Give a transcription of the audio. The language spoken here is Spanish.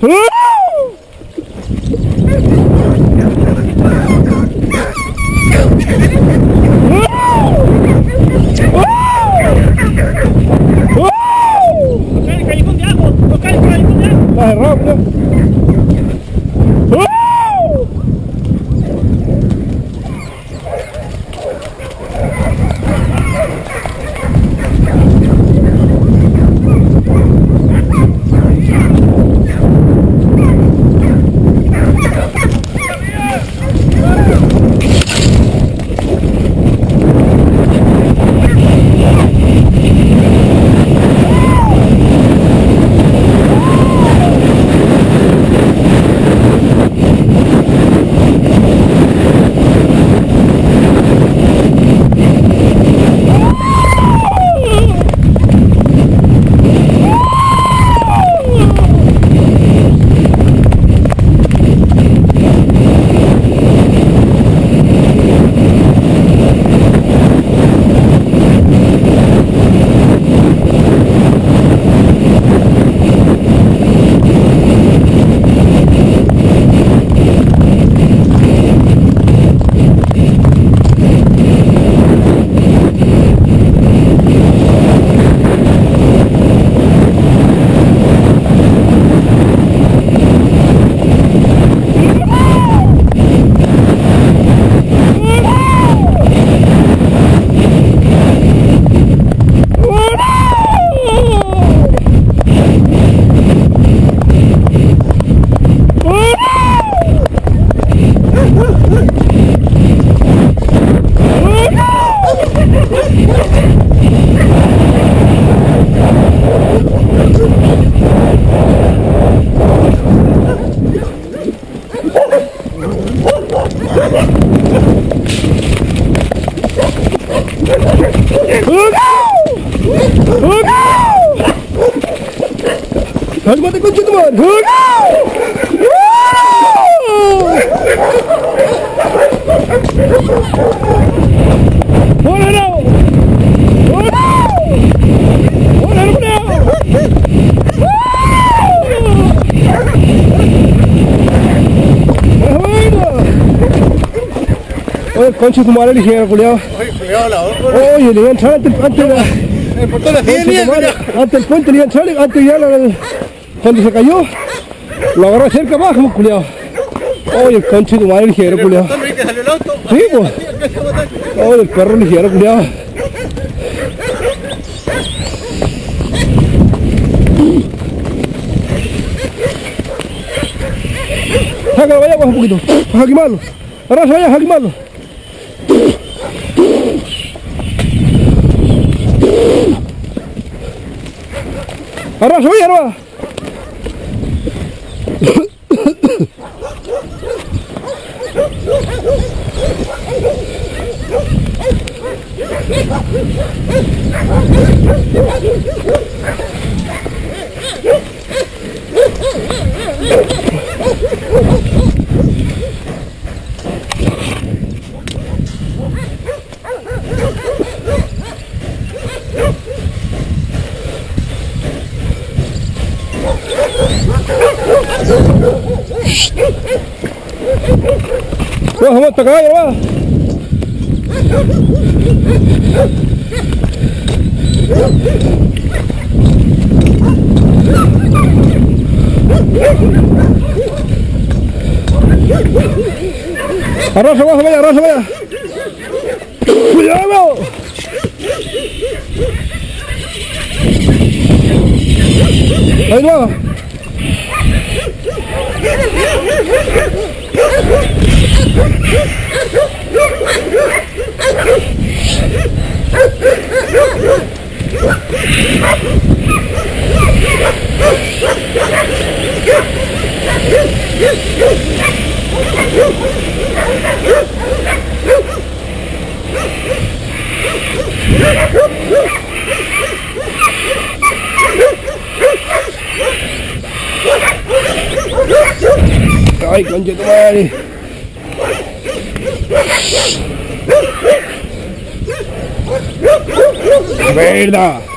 Mati kunci teman. Oye, concha tu madre ligera, culiao. Oye, le voy a entrar antes el puente, le iba a entrar, antes ya cuando se cayó, lo agarró cerca abajo, culiao. Oye, el concha tu madre ligera, culiao. Sí, pues. Oye, el perro ligero, culiao. Sácalo, vaya abajo un poquito, para quemarlo. Ahora se vaya a quemarlo. Ahora se vaya, ahora. Vamos hasta acá, ya va. Arroza, vaya, arroza, vaya. Cuidado. Ahí va. Ay, concha tu madre. ¡Verdad!